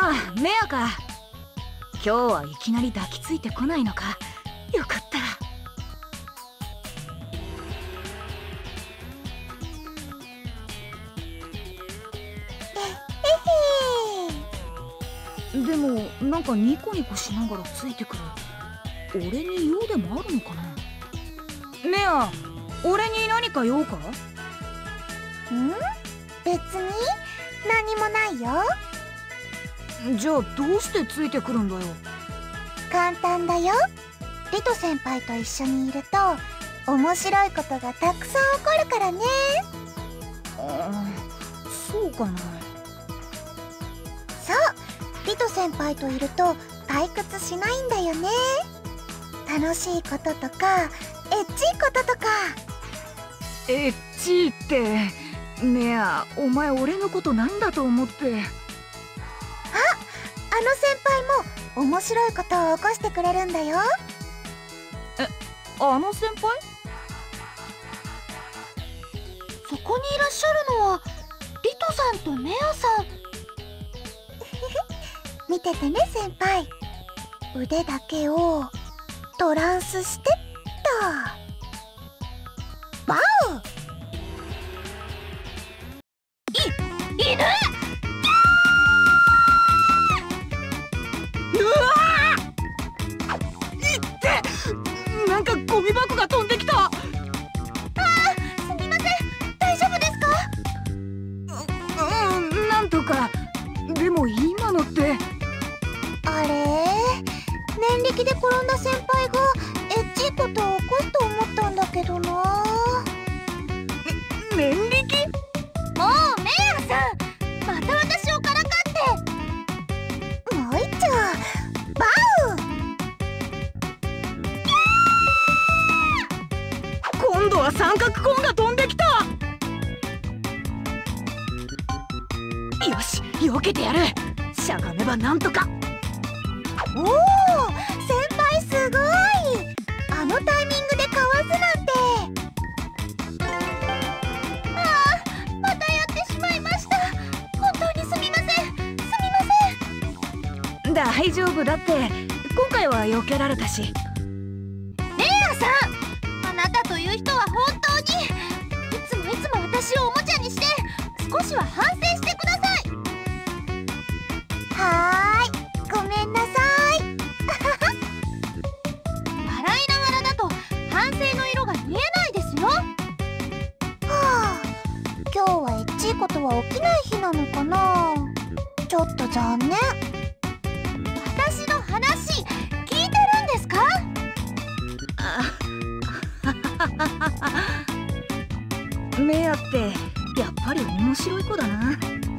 あ、メアか。今日はいきなり抱きついてこないのか。よかった。でもなんかニコニコしながらついてくる。俺に用でもあるのかな。メア、俺に何か用か？ 別に何もないよ。 じゃあどうしてついてくるんだよ。 簡単だよ。リト先輩と一緒にいると面白いことがたくさん起こるからね。 そうかな。 そう、リト先輩といると退屈しないんだよね。楽しいこととかエッチいこととか。 エッチって。メア、お前俺のことなんだと思って。 あの先輩も面白いことを起こしてくれるんだよ。 あの先輩？ そこにいらっしゃるのはリトさんとメアさん。見ててね先輩。腕だけをトランスしてっと。バウ！犬！ うわー！いって！なんかゴミ箱が飛んできた。 すみません、大丈夫ですか？ なんとか。でも今のって。 あれ、念力で転んだ先輩がエッチいことを起こすと思ったんだけどな。 念力？ もうメアさん、また私をからかって。もう一丁、バウ！ 今度は三角コーンが飛んできた。よし、避けてやる。しゃがめばなんとか。 おお、先輩すごい。あのタイミングでかわすなんて。またやってしまいました。本当にすみません、すみません。 大丈夫だって。今回は避けられたし。 レアさん、あなたという人は本当にいつも私をおもちゃにして少しは反省してください。はーい、ごめんなさい。笑いながらだと反省の色が見えないですよ。はあ、今日はエッチいことは起きない日なのかな。ちょっと残念。私の話聞いてるんですか？ メアってやっぱり面白い子だな。